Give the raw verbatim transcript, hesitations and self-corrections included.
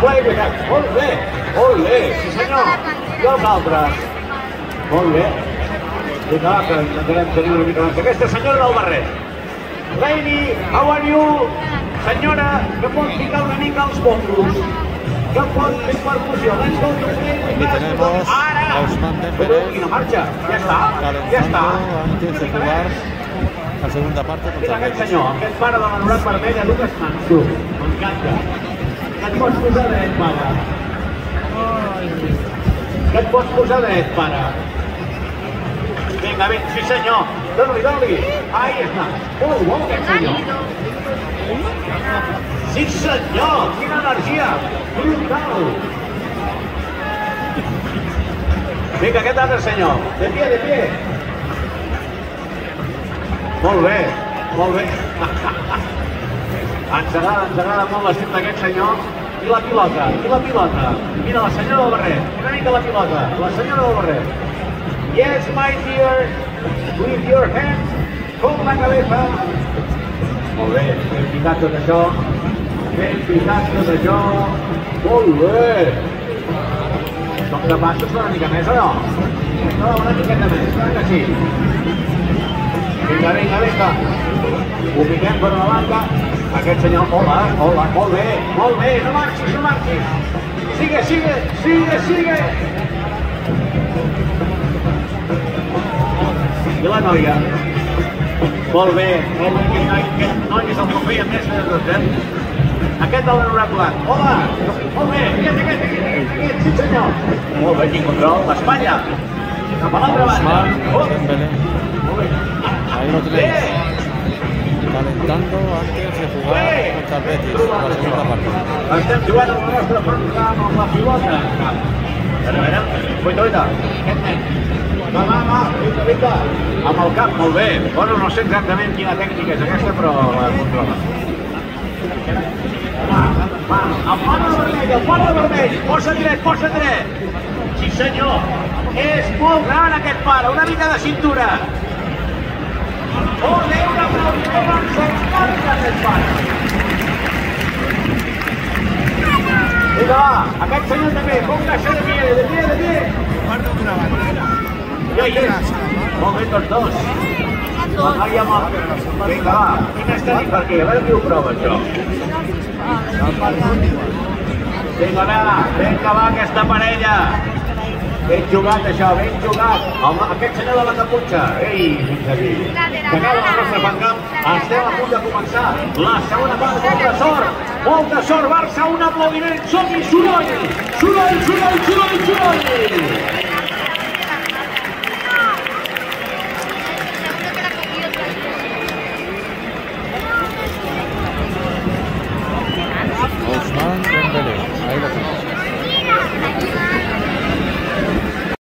Play with that. Molt bé, molt bé, sí senyor. I els altres. Molt bé. Vinga, que intentarem tenir una mica més. Aquesta senyora del barret. Lady, how are you? Senyora, que pot ficar una mica els bongos. Que pot fer percussió. Let's go to play with that. Aquí tenemos a Ousmane Dembélé. I no marxa. Ja està, ja està. Antes de jugar la segunda parte Mira contra aquest Betis. senyor, aquest pare de l'anorat vermell, a Lucas Mansur. M'encanta. Que et pots posar dret, pare. Que et pots posar dret, pare. Vinga, vinga, sí senyor. Dóna-li, dóna-li. Ahí està. Molt bo, aquest senyor. Sí senyor, quina energia. Brutal. Vinga, aquest altre senyor. De pie, de pie. Molt bé, molt bé. Ens agrada, ens agrada molt l'estil d'aquest senyor. I la pilota, i la pilota. Mira, la senyora del barret. Una mica la pilota, la senyora del barret. Yes, my dear, with your hands, con la cabeza. Molt bé, ben ficat tot això. Ben ficat tot això. Molt bé. Som capaços una mica més o no? No, una miqueta més, clar que sí. Vinga, vinga, vinga. Ho piquem per la banda. Aquest senyor, hola, hola, molt bé, molt bé, no marxis, no marxis. Sigue, sigue, sigue, sigue. I la noia. Molt bé, molt bé, aquest noi és el que feia més de tot, eh? Aquest de l'anorat blanc. Hola, molt bé, aquest, aquest, aquest, aquest, sí senyor. Molt bé, quin control, l'Espanya. Cap a l'altra banda. Dembélé. Ahí lo tenéis. Calentando antes de jugar contra el Betis, la segunda parte. Estem jugant amb la nostra partida amb la pilota. A veure, a veure, oita, oita. Aquest nen. Va, va, va, vinga, vinga. Amb el cap, molt bé. Bueno, no sé exactament quina tècnica és aquesta, però la controla. Va, va, el pare de vermell, el pare de vermell. Posa dret, posa dret. Sí, senyor. És molt gran aquest pare, una mica de cintura. Oh, Déu, una aplaudida, ens encanta aquest pare. Vinga, va, aquest senyor també, póngase de pie, de pie, de pie. Ja hi és. Molt bé, tots dos. Vinga, va, quin estadi per aquí, a veure qui ho prova, això. Vinga, va, vinga, va, aquesta parella. Ben jugat, això, ben jugat. Home, aquest senyor de la caputxa. Ei, fins aquí. Que acaba el nostre fancamp. Estem a punt de començar la segona part. Molta sort, molta sort, Barça, un aplaudiment. Som-hi, soroll, soroll, soroll, soroll, soroll.